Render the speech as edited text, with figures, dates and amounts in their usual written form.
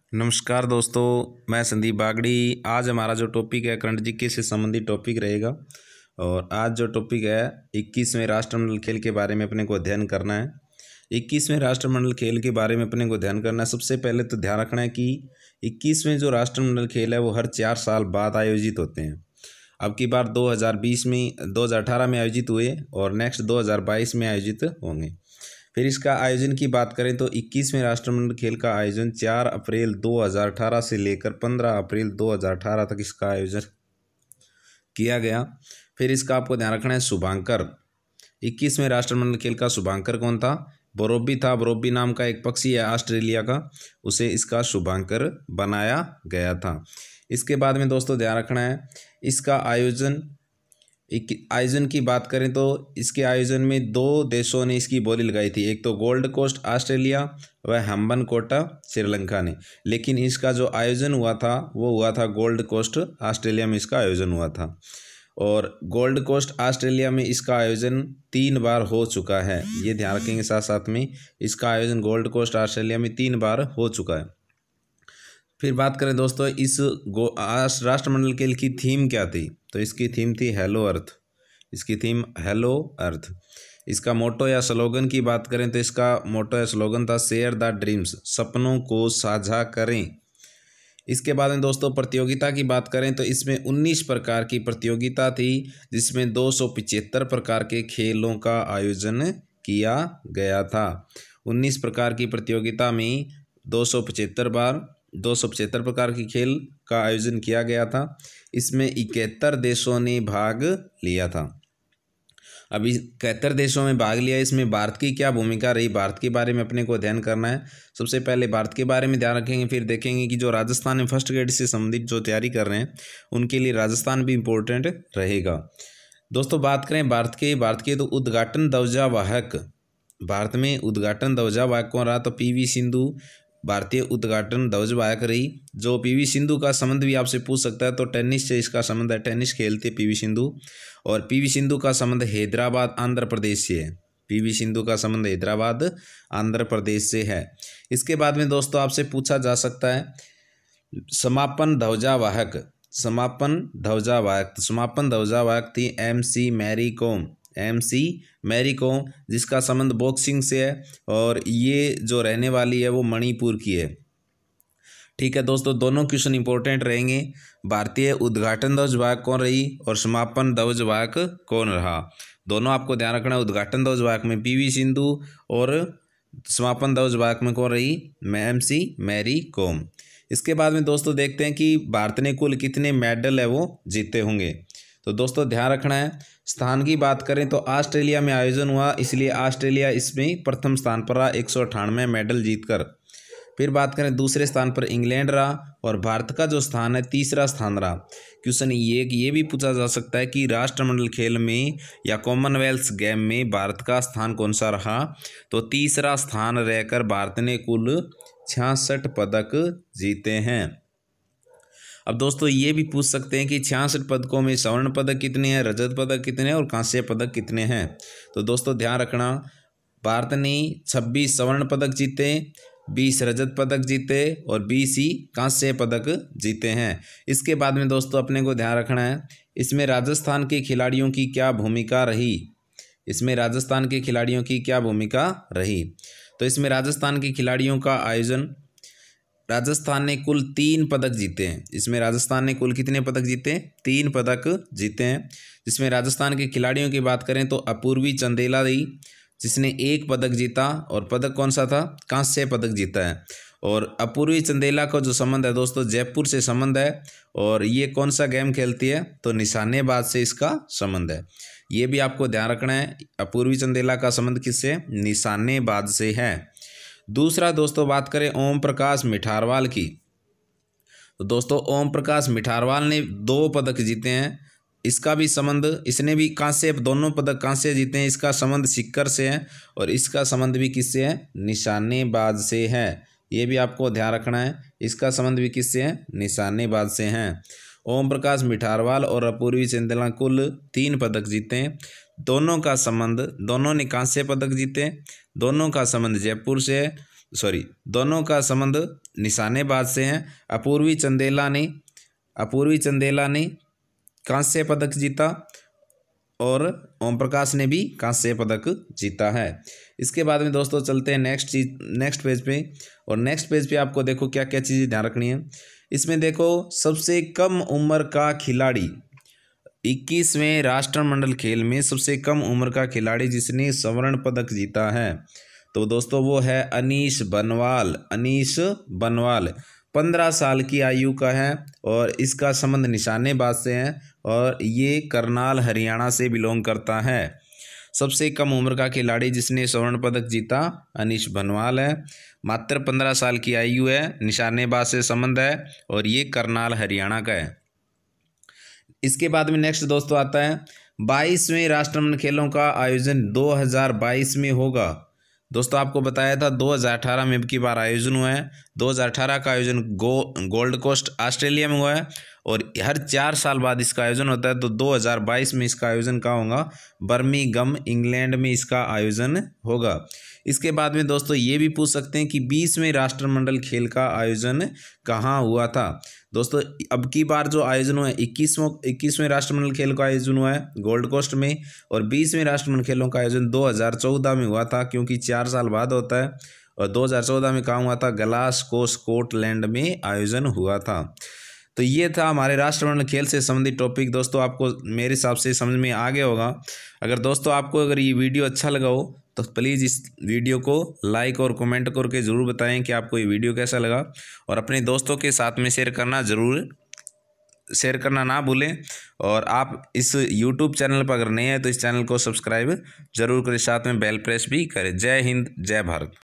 नमस्कार दोस्तों, मैं संदीप बागड़ी। आज हमारा जो टॉपिक है करंट जीके से संबंधित टॉपिक रहेगा। और आज जो टॉपिक है 21वें राष्ट्रमंडल खेल के बारे में अपने को अध्ययन करना है। 21वें राष्ट्रमंडल खेल के बारे में अपने को अध्ययन करना है। सबसे पहले तो ध्यान रखना है कि 21वें जो राष्ट्रमंडल खेल है वो हर 4 साल बाद आयोजित होते हैं। अब की बार 2018 में आयोजित हुए और नेक्स्ट 2022 में आयोजित होंगे। फिर इसका आयोजन की बात करें तो 21वें राष्ट्रमंडल खेल का आयोजन 4 अप्रैल 2018 से लेकर 15 अप्रैल 2018 तक इसका आयोजन किया गया। फिर इसका आपको ध्यान रखना है शुभांकर। 21वें राष्ट्रमंडल खेल का शुभांकर कौन था? बोरोबी था। बोरोबी नाम का एक पक्षी है ऑस्ट्रेलिया का, उसे इसका शुभांकर बनाया गया था। इसके बाद में दोस्तों ध्यान रखना है इसका आयोजन की बात करें तो इसके आयोजन में 2 देशों ने इसकी बोली लगाई थी। एक तो गोल्ड कोस्ट ऑस्ट्रेलिया व हम्बन कोटा श्रीलंका ने। लेकिन इसका जो आयोजन हुआ था वो हुआ था गोल्ड कोस्ट ऑस्ट्रेलिया में इसका आयोजन हुआ था। और गोल्ड कोस्ट ऑस्ट्रेलिया में इसका आयोजन 3 बार हो चुका है। ये ध्यान रखेंगे। साथ साथ में इसका आयोजन गोल्ड कोस्ट ऑस्ट्रेलिया में 3 बार हो चुका है। फिर बात करें दोस्तों इस राष्ट्रमंडल खेल की थीम क्या थी? तो इसकी थीम थी हेलो अर्थ। इसकी थीम हेलो अर्थ। इसका मोटो या स्लोगन की बात करें तो इसका मोटो या स्लोगन था शेयर द ड्रीम्स, सपनों को साझा करें। इसके बाद में दोस्तों प्रतियोगिता की बात करें तो इसमें 19 प्रकार की प्रतियोगिता थी, जिसमें 275 प्रकार के खेलों का आयोजन किया गया था। 19 प्रकार की प्रतियोगिता में 275 प्रकार की खेल का आयोजन किया गया था। इसमें 71 देशों ने भाग लिया था। अभी 71 देशों में भाग लिया। इसमें भारत की क्या भूमिका रही, भारत के बारे में अपने को अध्ययन करना है। सबसे पहले भारत के बारे में ध्यान रखेंगे। फिर देखेंगे कि जो राजस्थान में फर्स्ट ग्रेड से संबंधित जो तैयारी कर रहे हैं उनके लिए राजस्थान भी इम्पोर्टेंट रहेगा। दोस्तों बात करें भारत के तो उद्घाटन ध्वजावाहक, भारत में उद्घाटन ध्वजावाहक कौन रहा? तो पीवी सिंधु भारतीय उद्घाटन ध्वजवाहक रही। जो पीवी सिंधु का संबंध भी आपसे पूछ सकता है तो टेनिस से इसका संबंध है। टेनिस खेलते पीवी सिंधु। और पीवी सिंधु का संबंध हैदराबाद आंध्र प्रदेश से है। पीवी सिंधु का संबंध हैदराबाद आंध्र प्रदेश से है। इसके बाद में दोस्तों आपसे पूछा जा सकता है समापन ध्वजावाहक। समापन ध्वजावाहक थी MC मैरी कॉम, जिसका संबंध बॉक्सिंग से है और ये जो रहने वाली है वो मणिपुर की है। ठीक है दोस्तों, दोनों क्वेश्चन इंपॉर्टेंट रहेंगे। भारतीय उद्घाटन ध्वजवाहक कौन रही और समापन ध्वजवाहक कौन रहा? दोनों आपको ध्यान रखना है। उद्घाटन ध्वजवाहक में पीवी सिंधु और समापन ध्वजवाहक में कौन रही? MC मैरी कॉम। इसके बाद में दोस्तों देखते हैं कि भारत ने कुल कितने मेडल है वो जीते होंगे। तो दोस्तों ध्यान रखना है स्थान की बात करें तो ऑस्ट्रेलिया में आयोजन हुआ, इसलिए ऑस्ट्रेलिया इसमें प्रथम स्थान पर रहा 198 मेडल जीतकर। फिर बात करें दूसरे स्थान पर इंग्लैंड रहा और भारत का जो स्थान है तीसरा स्थान रहा। क्वेश्चन ये भी पूछा जा सकता है कि राष्ट्रमंडल खेल में या कॉमनवेल्थ गेम में भारत का स्थान कौन सा रहा? तो तीसरा स्थान रहकर भारत ने कुल 66 पदक जीते हैं। अब दोस्तों ये भी पूछ सकते हैं कि 66 पदकों में स्वर्ण पदक कितने हैं, रजत पदक कितने हैं और कांस्य पदक कितने हैं? तो दोस्तों ध्यान रखना भारत ने 26 स्वर्ण पदक जीते, 20 रजत पदक जीते और 20 ही कांस्य पदक जीते हैं। इसके बाद में दोस्तों अपने को ध्यान रखना है इसमें राजस्थान के खिलाड़ियों की क्या भूमिका रही। इसमें राजस्थान के खिलाड़ियों की क्या भूमिका रही? तो इसमें राजस्थान के खिलाड़ियों का आयोजन, राजस्थान ने कुल 3 पदक जीते हैं। इसमें राजस्थान ने कुल कितने पदक जीते हैं? 3 पदक जीते हैं। जिसमें राजस्थान के खिलाड़ियों की बात करें तो अपूर्वी चंदेला रही जिसने 1 पदक जीता और पदक कौन सा था? कांस्य पदक जीता है। और अपूर्वी चंदेला का जो संबंध है दोस्तों जयपुर से संबंध है और ये कौन सा गेम खेलती है? तो निशानेबाज से इसका संबंध है। ये भी आपको ध्यान रखना है। अपूर्वी चंदेला का संबंध किससे? निशानेबाज से है। दूसरा दोस्तों बात करें ओम प्रकाश मिठारवाल की। तो दोस्तों ओम प्रकाश मिठारवाल ने 2 पदक जीते हैं। इसका भी संबंध, इसने भी कांस्य, दोनों पदक कांस्य जीते हैं। इसका संबंध सिक्कर से है और इसका संबंध भी किससे है? निशानेबाज से है। ये भी आपको ध्यान रखना है। इसका संबंध भी किससे है? निशानेबाज से हैं। ओम प्रकाश मिठारवाल और अपूर्वी चंदेला कुल 3 पदक जीते हैं। दोनों का संबंध, दोनों ने कांस्य पदक जीते। दोनों का संबंध जयपुर से, दोनों का संबंध निशानेबाज से हैं। अपूर्वी चंदेला ने कांस्य पदक जीता और ओम प्रकाश ने भी कांस्य पदक जीता है। इसके बाद में दोस्तों चलते हैं नेक्स्ट पेज पे। और नेक्स्ट पेज पे आपको देखो क्या क्या चीज़ें ध्यान रखनी है। इसमें देखो सबसे कम उम्र का खिलाड़ी, 21वें राष्ट्रमंडल खेल में सबसे कम उम्र का खिलाड़ी जिसने स्वर्ण पदक जीता है, तो दोस्तों वो है अनीश बनवाल 15 साल की आयु का है और इसका संबंध निशानेबाज से है और ये करनाल हरियाणा से बिलोंग करता है। सबसे कम उम्र का खिलाड़ी जिसने स्वर्ण पदक जीता अनीश बनवाल है, मात्र 15 साल की आयु है, निशानेबाज से संबंध है और ये करनाल हरियाणा का है। इसके बाद में नेक्स्ट दोस्तों आता है 22वें राष्ट्रमंडल खेलों का आयोजन 2022 में होगा। दोस्तों आपको बताया था 2018 में अब की बार आयोजन हुआ है। 2018 का आयोजन गोल्ड कोस्ट ऑस्ट्रेलिया में हुआ है और हर 4 साल बाद इसका आयोजन होता है। तो 2022 में इसका आयोजन कहाँ होगा? बर्मिंघम इंग्लैंड में इसका आयोजन होगा। इसके बाद में दोस्तों ये भी पूछ सकते हैं कि 20वें राष्ट्रमंडल खेल का आयोजन कहाँ हुआ था। दोस्तों अब की बार जो आयोजन हुआ है 21वें राष्ट्रमंडल खेल का आयोजन हुआ है गोल्ड कोस्ट में और 20वें राष्ट्रमंडल खेलों का आयोजन 2014 में हुआ था, क्योंकि 4 साल बाद होता है। और 2014 में कहाँ हुआ था? ग्लासगो स्कॉटलैंड में आयोजन हुआ था। तो ये था हमारे राष्ट्रमंडल खेल से संबंधित टॉपिक। दोस्तों आपको मेरे हिसाब से समझ में आ गया होगा। अगर दोस्तों आपको अगर ये वीडियो अच्छा लगा हो तो प्लीज़ इस वीडियो को लाइक और कमेंट करके ज़रूर बताएं कि आपको ये वीडियो कैसा लगा और अपने दोस्तों के साथ में शेयर करना ना भूलें। और आप इस YouTube चैनल पर अगर नए हैं तो इस चैनल को सब्सक्राइब जरूर करें, साथ में बेल प्रेस भी करें। जय हिंद, जय भारत।